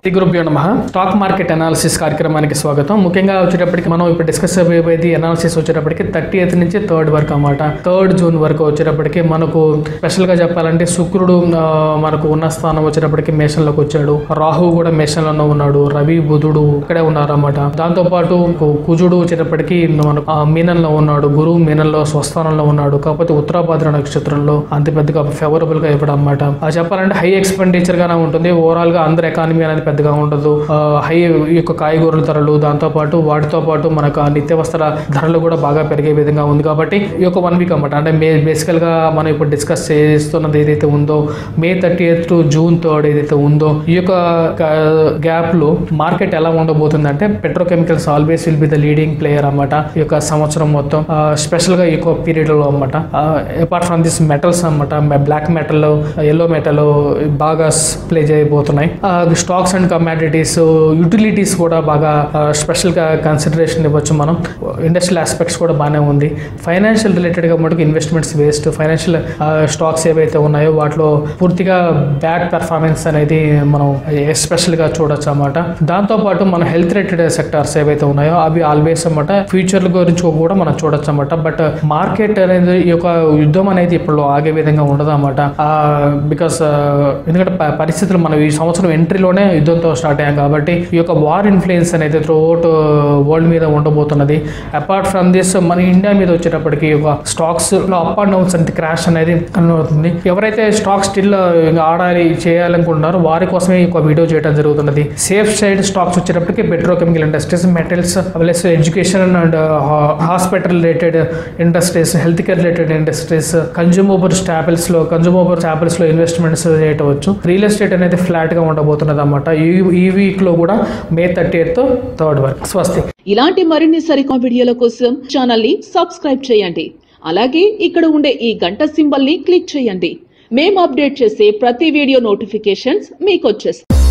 గురుభ్యో నమః. Stock market analysis కార్యక్రమానికి స్వాగతం. ముఖ్యంగా వచ్చేటప్పటికి మనం ఇప్పుడు డిస్కస్ చేయబోయేది అనాలిసిస్ వచ్చేటప్పటికి 30th నుంచి 3rd వరకు అన్నమాట. 3rd జూన్ వరకు వచ్చేటప్పటికి మనకు స్పెషల్ గా చెప్పాలంటే శుక్రుడు మనకు ఉన్న స్థానం వచ్చేటప్పటికి మేషంలోకి వచ్చాడు. రాహు కూడా మేషంలోనే ఉన్నాడు. రవి బుధుడు ఇక్కడే ఉన్నారు అన్నమాట. దాంతో పాటు కుజుడు వచ్చేటప్పటికి మనకు మీనంలో ఉన్నాడు. గురువు మీనంలో స్వస్థానంలో ఉన్నాడు. కాకపోతే ఉత్తరాభాద్ర నక్షత్రంలో అంత పెద్దగా ఫేవరబుల్ గా ఇవ్వడం అన్నమాట. చెప్పాలంటే హై ఎక్స్పెండిచర్ గానే ఉంటుంది. ఓవరాల్ గా అందరు ఎకానమీ అనేది పెద్దగా ఉండదు. హై యొక్క కాయగూరల ధరలు దాంతో పాటు వాటితో పాటు మనకు నిత్యవసర ధరలు కూడా బాగా పెరిగే విధంగా ఉంది. కాబట్టి ఈ యొక్క 1 వీక్ అన్నమాట. అంటే బేసికల్ గా మనం ఇప్పుడు డిస్కస్ చేస్తున్నది ఏదైతే ఉందో May 30th to June 3rd ఏదైతే ఉందో ఈ యొక్క గ్యాప్ లో మార్కెట్ ఎలా ఉండబోతుందంటే petrochemicals always will be the leading player అన్నమాట. ఈ యొక్క సంవత్సరం మొత్తం స్పెషల్ గా ఈ యొక్క పీరియడ్ లో అన్నమాట. అపార్ట్ ఫ్రమ్ దిస్ మెటల్స్ అన్నమాట. బ్లాక్ మెటల్, ఎల్లో మెటల్ బాగా ప్లే చేయబోతున్నాయి. స్టాక్స్ అండ్ కమాడిటీస్, యూటిలిటీస్ కూడా బాగా స్పెషల్ గా కన్సిడరేషన్ ఇవ్వచ్చు. మనం ఇండస్ట్రియల్ ఆస్పెక్ట్స్ కూడా బాగానే ఉంది. ఫైనాన్షియల్ రిలేటెడ్ గా మనకు ఇన్వెస్ట్మెంట్స్ వేస్ట్. ఫైనాన్షియల్ స్టాక్స్ ఏవైతే ఉన్నాయో వాటిలో పూర్తిగా బ్యాడ్ పెర్ఫార్మెన్స్ అనేది మనం ఎస్పెషల్ గా చూడొచ్చు అన్నమాట. దాంతో పాటు మన హెల్త్ రిలేటెడ్ సెక్టార్స్ ఏవైతే ఉన్నాయో అవి ఆల్వేస్ అన్నమాట ఫ్యూచర్ గురించి కూడా మనం చూడొచ్చు అన్నమాట. బట్ మార్కెట్ అనేది ఈ యొక్క యుద్ధం అనేది ఇప్పుడు ఆగే విధంగా ఉండదు అన్నమాట. బికాస్ ఎందుకంటే పరిస్థితులు మనం ఈ సంవత్సరం ఎంట్రీలోనే యుద్ధంతో స్టార్ట్ అయ్యాం కాబట్టి ఈ యొక్క వార్ ఇన్ఫ్లుయెన్స్ అనేది త్రూఅవుట్ వరల్డ్ మీద ఉండబోతున్నది. అపార్ట్ ఫ్రమ్ దిస్ మన ఇండియా మీద వచ్చేటప్పటికి ఒక స్టాక్స్ లో అప్ అండ్ డౌన్స్ అంటే క్రాష్ అనేది కనబడుతుంది. ఎవరైతే స్టాక్స్ స్టిల్ ఆడాలి చేయాలనుకుంటున్నారో వారి కోసమే ఈ వీడియో చేయడం జరుగుతున్నది. సేఫ్ సైడ్ స్టాక్స్ వచ్చేటప్పటికి petrochemical industries, metals, plus education and hospital related industries, health care related industries, consumer staples లో ఇన్వెస్ట్మెంట్స్ చేయవచ్చు. రియల్ ఎస్టేట్ అనేది ఫ్లాట్ గా ఉండబోతున్నది అన్నమాట. ఈ వీక్ లో కూడా May 30th 3rd వరకు. స్వస్తి. ఇలాంటి మరిన్ని సరికొత్త వీడియోల కోసం ఛానల్ ని సబ్స్క్రైబ్ చేయండి. అలాగే ఇక్కడ ఉండే ఈ గంట సింబల్ ని క్లిక్ చేయండి. మేము అప్డేట్ చేసే ప్రతి వీడియో నోటిఫికేషన్స్ మీకు వచ్చేస్తాయి.